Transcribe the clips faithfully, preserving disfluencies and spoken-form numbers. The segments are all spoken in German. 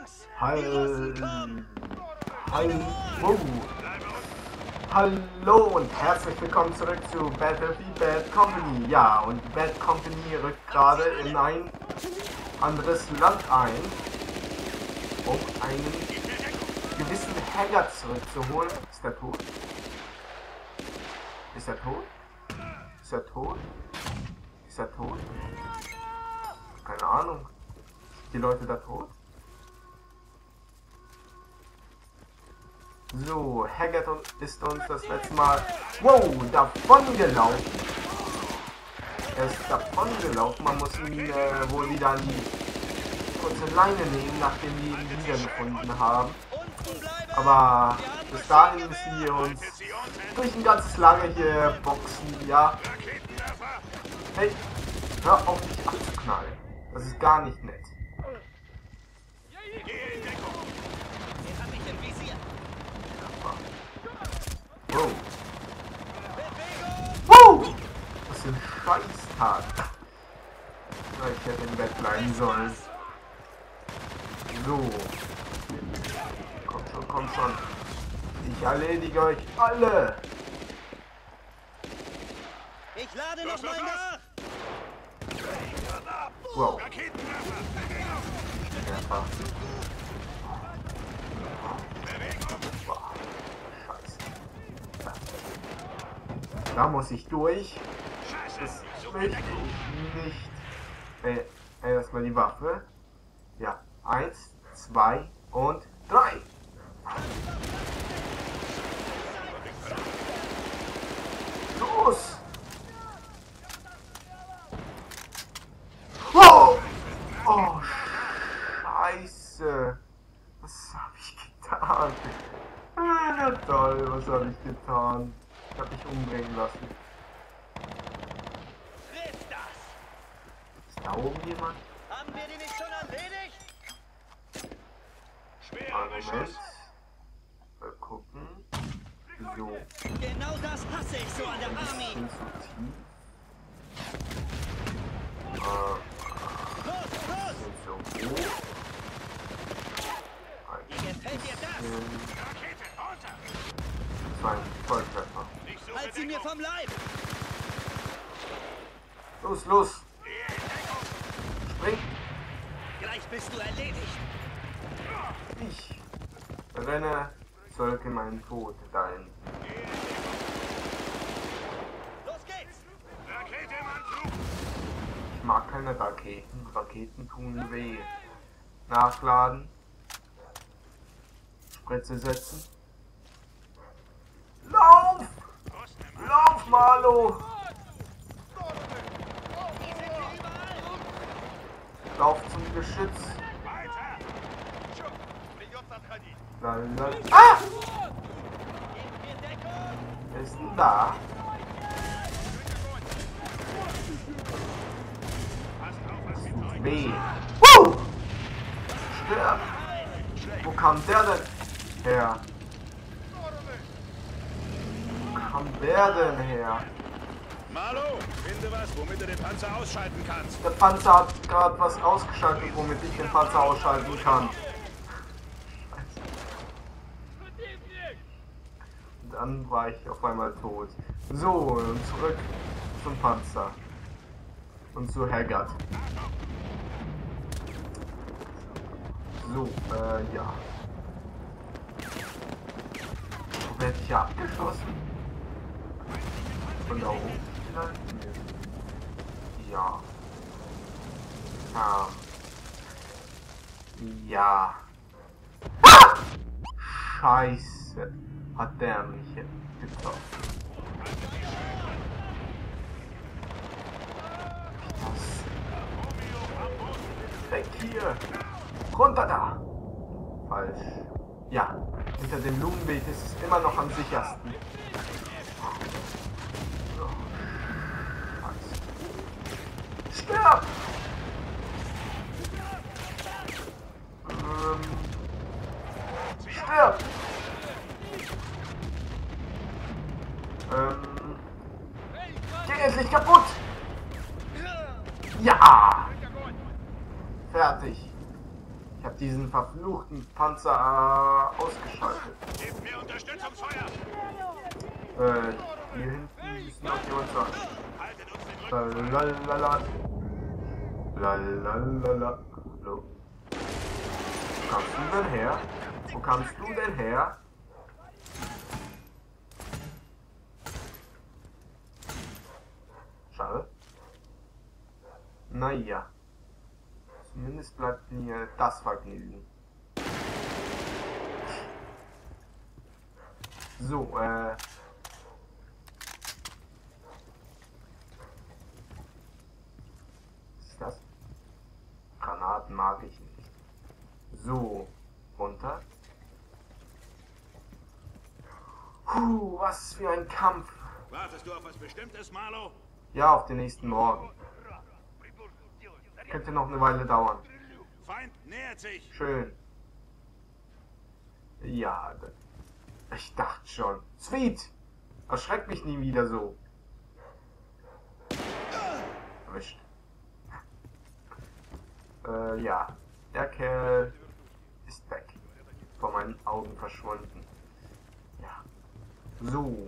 Hall Hallo. Hallo und herzlich willkommen zurück zu Battlefield Bad Company. Ja, und Bad Company rückt gerade in ein anderes Land ein, um einen gewissen Haggard zurückzuholen. Ist er tot? Ist er tot? Ist er tot? Ist er tot? Keine Ahnung. Sind die Leute da tot? So, Haggard ist uns das letzte Mal, wow, davon gelaufen. Er ist davon gelaufen. Man muss ihn äh, wohl wieder an die kurze Leine nehmen, nachdem wir ihn wiedergefunden haben. Aber bis dahin müssen wir uns durch ein ganzes Lager hier boxen, ja. Hey, hör auf mich abzuknallen. Das ist gar nicht nett. Wow. Wow! Was für ein Scheißtag. Ich hätte im Bett bleiben sollen. So. Kommt schon, kommt schon. Ich erledige euch alle. Ich lade noch mal nach. Wow. Ja. Da muss ich durch. Das möchte ich nicht. Äh, äh, erstmal die Waffe. Ja. Eins, zwei und drei. Los! Wow! Oh, Scheiße. Was habe ich getan? Ah, toll, was habe ich getan? Ich hab mich umbringen lassen. Trifft das! Ist da oben jemand? Haben wir die nicht schon erledigt? Moment. Mal gucken. So. Genau das hasse ich so an der Army. Bisschen zu tief. Äh, Los, los! bisschen so hoch. Wie gefällt dir das? Das war ein Volltreffer. Halt sie mir vom Leib! Los, los! Spring! Gleich bist du erledigt. Ich renne zurück in meinen Tod dahin. Los geht's! Ich mag keine Raketen. Raketen tun weh. Nachladen. Spritze setzen. Lauf! Lauf, Marlo! Lauf zum Geschütz. Lala. Ah! Wer ist denn da? Das tut weh. Woo! Stirb! Wo kam der denn her? Wo kam der denn her? Marlo, finde was, womit du den Panzer ausschalten kannst. Der Panzer hat gerade was ausgeschaltet, womit ich den Panzer ausschalten kann. Und dann war ich auf einmal tot. So, und zurück zum Panzer. Und zu Haggard. So, äh, ja. Werde ich ja abgeschossen? Von da oben vielleicht? Nee. Ja. Ah. Ja. Ah! Scheiße. Hat der mich getroffen. Das. Weg hier. Runter da. Falsch. Ja. Hinter dem Blumenbeet ist es immer noch am sichersten. Stirb! Ähm, stirb! Ähm, geh endlich kaputt! Ja! Fertig. Ich habe diesen Ver verfluchten Panzer äh, ausgeschaltet. Gebt mir Unterstützungsfeuer. Äh, hier hinten müssen noch jemand sein. Haltet uns den Rücken. Lalalala. Lalalala. Hallo. Wo kamst du denn her? Wo kamst du denn her? Schade. Naja. Zumindest bleibt mir das Vergnügen. So, äh... was ist das? Granaten mag ich nicht. So, runter. Puh, was für ein Kampf. Wartest du auf was Bestimmtes, Marlo? Ja, auf den nächsten Morgen. Könnte noch eine Weile dauern. Feind nähert sich. Schön. Ja, ich dachte schon. Sweet! Erschreckt mich nie wieder so. Erwischt. Äh, ja. Der Kerl ist weg. Vor meinen Augen verschwunden. Ja. So.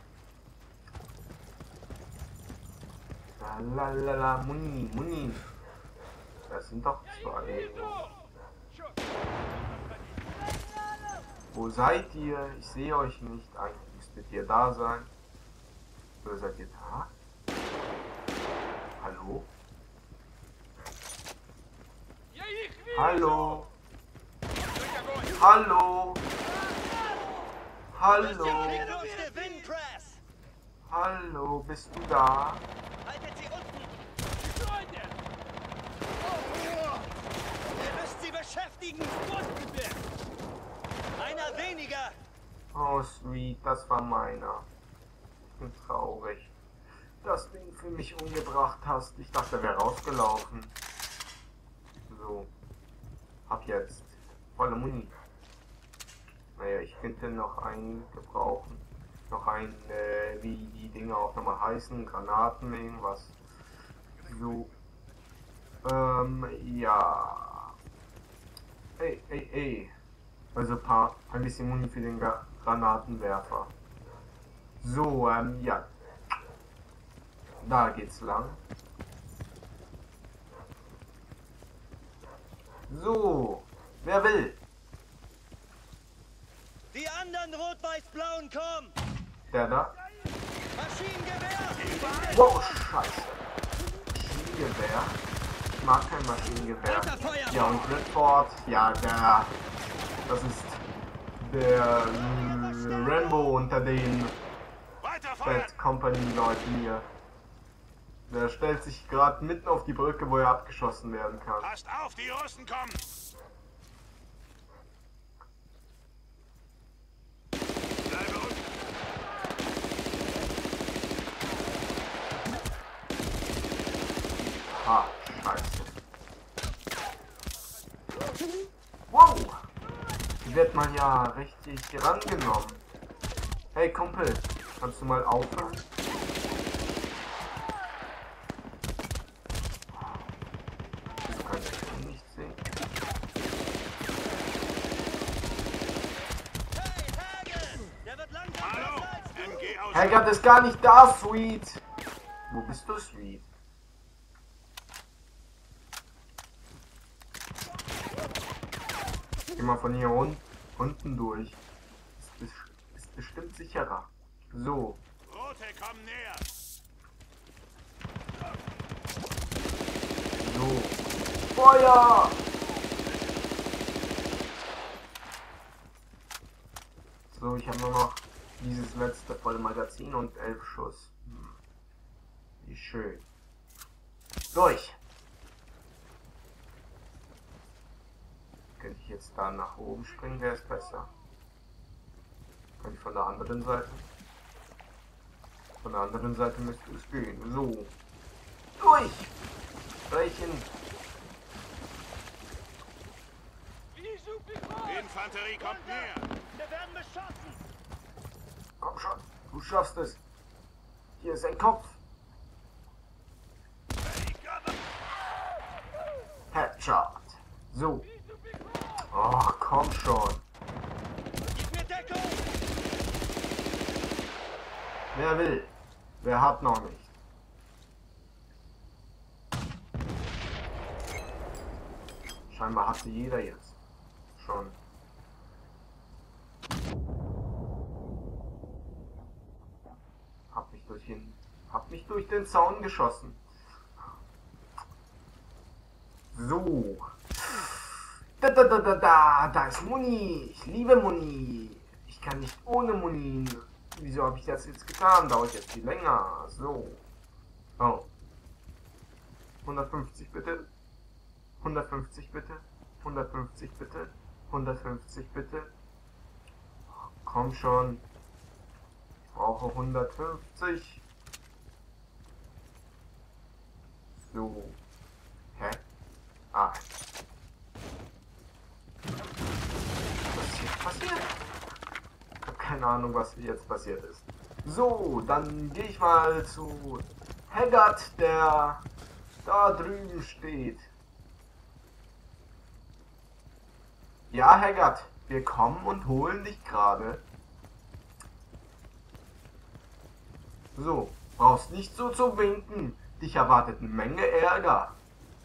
Lalalala, Muni, Muni. Das sind doch zwei. Wo seid ihr? Ich sehe euch nicht. Eigentlich müsstet ihr da sein. Oder seid ihr da? Hallo? Hallo? Hallo? Hallo? Hallo, bist du da? Haltet sie unten! Ihr müsst sie beschäftigen! Einer weniger! Oh, Sweet, das war meiner. Ich bin traurig, dass du ihn für mich umgebracht hast. Ich dachte, er wäre rausgelaufen. So. Ab jetzt. Volle Muni. Naja, ich könnte noch einen gebrauchen. Noch ein, äh, wie die Dinger auch nochmal heißen. Granaten, irgendwas. So. Ähm, ja. Ey, ey, ey. Also paar, ein bisschen Muni für den Ga Granatenwerfer. So, ähm, ja. Da geht's lang. So, wer will? Die anderen Rot-Weiß-Blauen kommen! Der da? Maschinengewehr! Wow, scheiße. Maschinengewehr. Ich mag kein Maschinengewehr. Ja, und Redford, ja, der, das ist der äh, Rambo unter den Bad Company Leuten hier. Der stellt sich gerade mitten auf die Brücke, wo er abgeschossen werden kann. Passt auf, die Russen kommen! Bleibe unten! Ah, scheiße. Wow! Die wird man ja richtig rangenommen. Hey Kumpel, kannst du mal aufhören? Wieso kann ich ihn nicht sehen? Hey, Hagen! Der wird langsam Hallo! besser als du! M G aus! Haggard ist gar nicht da, Sweet! Wo bist du, Sweet? Geh mal von hier un unten durch. Ist, ist, ist bestimmt sicherer. So. Rote kommen näher! So. Feuer! So, ich habe nur noch dieses letzte volle Magazin und elf Schuss. Hm. Wie schön. Durch! Könnte ich jetzt da nach oben springen, wäre es besser. Könnte ich von der anderen Seite? Von der anderen Seite müsste es gehen. So. Durch! Brechen! Die Infanterie kommt näher! Wir werden beschossen! Komm schon, du schaffst es. Hier ist ein Kopf. Headshot. So. Ach, komm schon. Gib mir Deckung! Wer will? Wer hat noch nicht? Scheinbar hatte jeder jetzt schon. Hab mich durch den, hab mich durch den Zaun geschossen. So. Da, da, da, da, da, da ist Muni. Ich liebe Muni. Ich kann nicht ohne Muni. Wieso habe ich das jetzt getan? Dauert jetzt viel länger. So. Oh. hundertfünfzig bitte. hundertfünfzig bitte. hundertfünfzig bitte. hundertfünfzig bitte. Komm schon. Ich brauche hundertfünfzig. So. Hä? Ah. Was ist jetzt passiert? Ich habe keine Ahnung, was jetzt passiert ist. So, dann gehe ich mal zu Haggard, der da drüben steht. Ja, Haggard, wir kommen und holen dich gerade. So, brauchst nicht so zu winken. Dich erwartet eine Menge Ärger.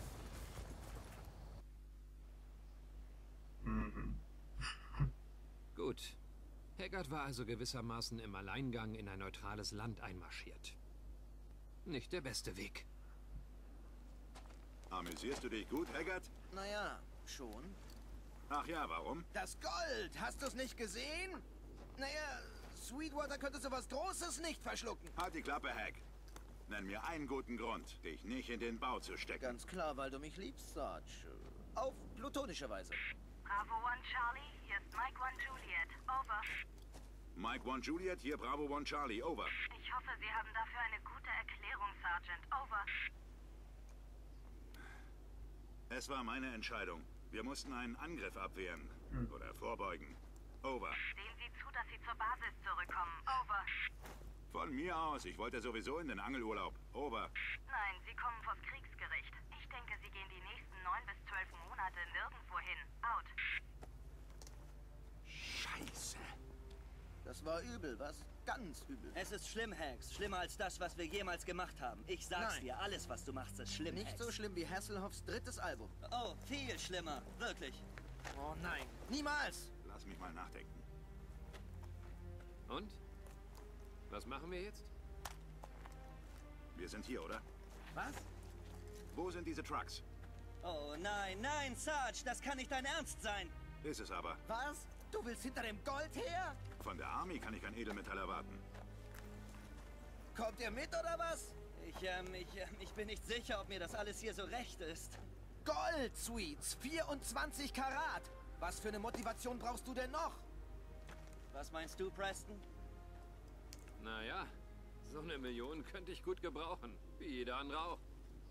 Mhm. Gut. Haggard war also gewissermaßen im Alleingang in ein neutrales Land einmarschiert. Nicht der beste Weg. Amüsierst du dich gut, Haggard? Naja, schon. Ach ja, warum? Das Gold! Hast du es nicht gesehen? Naja, Sweetwater könnte sowas Großes nicht verschlucken. Halt die Klappe, Hack. Nenn mir einen guten Grund, dich nicht in den Bau zu stecken. Ganz klar, weil du mich liebst, Sarge. Auf plutonische Weise. Bravo One Charlie, hier ist Mike One Juliet. Over. Mike One Juliet, hier Bravo One Charlie. Over. Ich hoffe, Sie haben dafür eine gute Erklärung, Sergeant. Over. Es war meine Entscheidung. Wir mussten einen Angriff abwehren. Hm. Oder vorbeugen. Over. Sehen Sie zu, dass Sie zur Basis zurückkommen. Over. Von mir aus. Ich wollte sowieso in den Angelurlaub. Over. Nein, Sie kommen vors Kriegsgericht. Ich denke, Sie gehen die nächsten neun bis zwölf Monate nirgendwo hin. Out. Scheiße. Das war übel, was? Ganz übel. Es ist schlimm, Hanks. Schlimmer als das, was wir jemals gemacht haben. Ich sag's Nein. dir, alles, was du machst, ist schlimm, Nicht Hanks. so schlimm wie Hasselhoffs drittes Album. Oh, viel schlimmer. Wirklich. Oh nein, niemals! Lass mich mal nachdenken. Und? Was machen wir jetzt? Wir sind hier, oder? Was? Wo sind diese Trucks? Oh nein, nein, Sarge, das kann nicht dein Ernst sein. Ist es aber. Was? Du willst hinter dem Gold her? Von der Army kann ich kein Edelmetall erwarten. Kommt ihr mit oder was? Ich, ähm, ich, ähm, ich bin nicht sicher, ob mir das alles hier so recht ist. Gold, Sweets, vierundzwanzig Karat. Was für eine Motivation brauchst du denn noch? Was meinst du, Preston? Naja, so eine Million könnte ich gut gebrauchen. Wie jeder andere auch.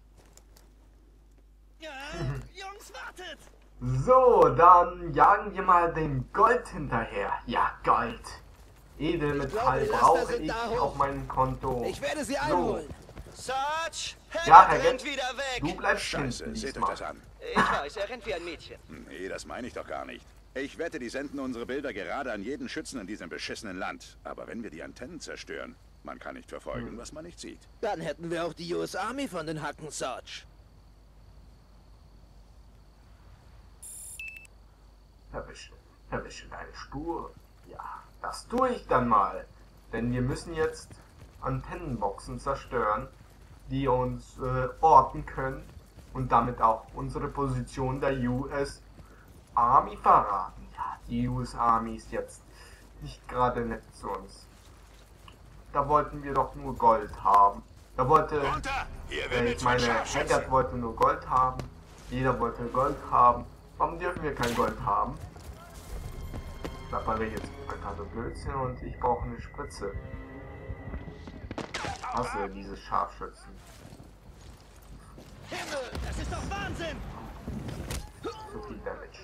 Ja, Jungs, wartet! So, dann jagen wir mal dem Gold hinterher. Ja, Gold. Edelmetall Ich glaube, die Laster brauche sind ich da hoch. auf meinem Konto. Ich werde sie So. einholen. Sarge, Ja, Haggard Haggard, rennt wieder weg. du bleibst Scheiße, hinten seht euch diesmal. das an. Ich weiß, er rennt wie ein Mädchen. Nee, das meine ich doch gar nicht. Ich wette, die senden unsere Bilder gerade an jeden Schützen in diesem beschissenen Land. Aber wenn wir die Antennen zerstören, man kann nicht verfolgen, Hm. was man nicht sieht. Dann hätten wir auch die U S Army von den Hacken, Sarge. Erwische, erwische deine Spur. Ja, das tue ich dann mal. Denn wir müssen jetzt Antennenboxen zerstören, die uns äh, orten können und damit auch unsere Position der U S Army verraten. Ja, die U S Army ist jetzt nicht gerade nett zu uns. Da wollten wir doch nur Gold haben. Da wollte, Runter! Ihr äh, werdet ich meine, Scharfschützen. Haggard wollte nur Gold haben. Jeder wollte Gold haben. Warum dürfen wir kein Gold haben? Ich repariere jetzt einfach so Blödsinn und ich brauche eine Spritze. Ich hasse diese Scharfschützen. Himmel, das ist doch Wahnsinn! Zu viel Damage.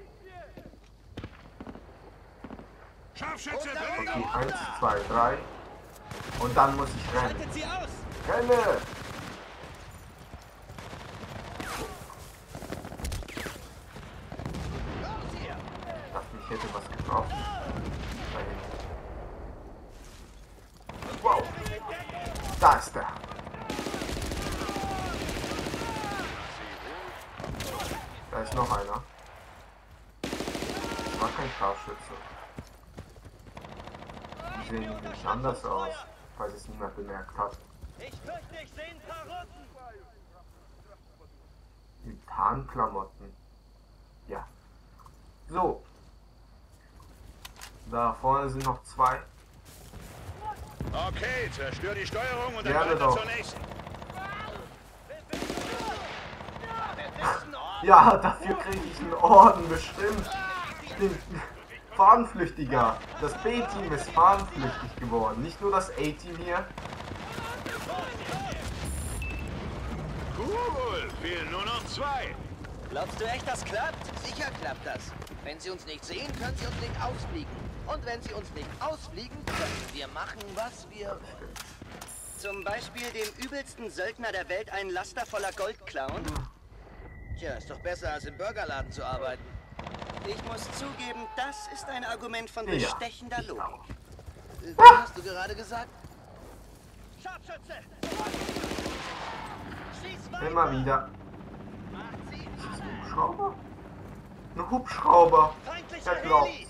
Scharfschütze, Okay, Bewegung! eins, zwei, drei. Und dann muss ich rennen. Schaltet sie aus! Renne! Ich hätte was gebraucht. Da hinten. Wow. Da ist er. Da ist noch einer. Das war kein Scharfschütze. Die sehen nämlich anders aus, falls es niemand bemerkt hat. Ich fürchte, ich sehe ein paar Russen. Die Tarnklamotten. Ja. So. Da vorne sind noch zwei. Okay, zerstör die Steuerung und dann Gerne weiter doch. zur nächsten. Ja, dafür kriege ich einen Orden bestimmt. Ich bin Fahnenflüchtiger. Das B-Team ist fahnenflüchtig geworden. Nicht nur das A-Team hier. Cool, fehlen nur noch zwei. Glaubst du echt, das klappt? Sicher klappt das. Wenn Sie uns nicht sehen, können Sie uns nicht ausfliegen. Und wenn Sie uns nicht ausfliegen, können wir machen, was wir... Zum Beispiel dem übelsten Söldner der Welt einen Laster voller Gold klauen? Tja, ist doch besser, als im Burgerladen zu arbeiten. Ich muss zugeben, das ist ein Argument von Ja, bestechender ich Logik. auch. Äh, Was hast du gerade gesagt? Scharfschütze! Schieß weiter! Immer wieder. Ist das ein Hubschrauber? Ein Hubschrauber. Feindlicher Der glaubt. Heli!